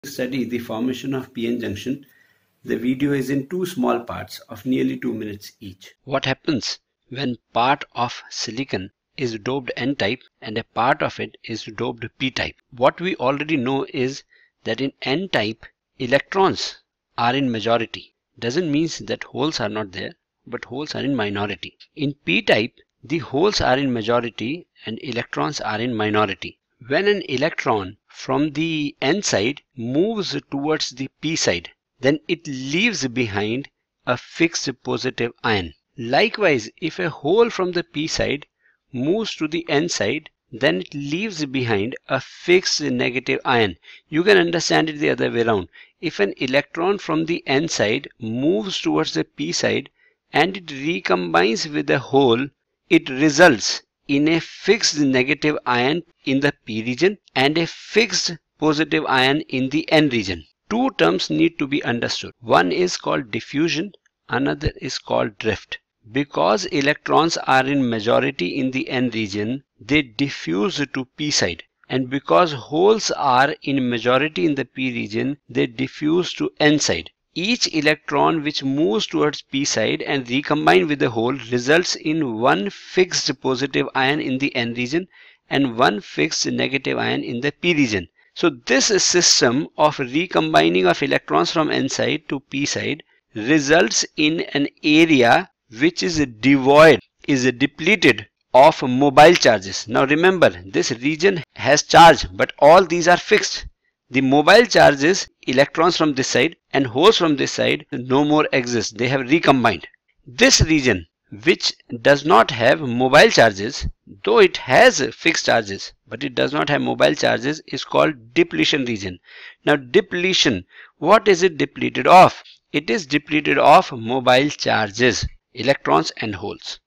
Study the formation of p-n junction. The video is in two small parts of nearly 2 minutes each. What happens when part of silicon is doped n-type and a part of it is doped p-type? What we already know is that in n-type, electrons are in majority. Doesn't mean that holes are not there, but holes are in minority. In p-type, the holes are in majority and electrons are in minority. When an electron from the n side moves towards the p side, then it leaves behind a fixed positive ion. Likewise, if a hole from the p side moves to the n side, then it leaves behind a fixed negative ion. You can understand it the other way around. If an electron from the n side moves towards the p side and it recombines with a hole, it results in a fixed negative ion in the p region and a fixed positive ion in the n region. Two terms need to be understood. One is called diffusion, another is called drift. Because electrons are in majority in the n region, they diffuse to p side, and because holes are in majority in the p region, they diffuse to n side. Each electron which moves towards p side and recombine with the hole results in one fixed positive ion in the n region and one fixed negative ion in the p region. So this system of recombining of electrons from n side to p side results in an area which is devoid, is depleted of mobile charges. Now remember, this region has charge, but all these are fixed. The mobile charges, electrons from this side and holes from this side, no more exist. They have recombined. This region, which does not have mobile charges, though it has fixed charges, but it does not have mobile charges, is called depletion region. Now depletion, what is it depleted of? It is depleted of mobile charges, electrons and holes.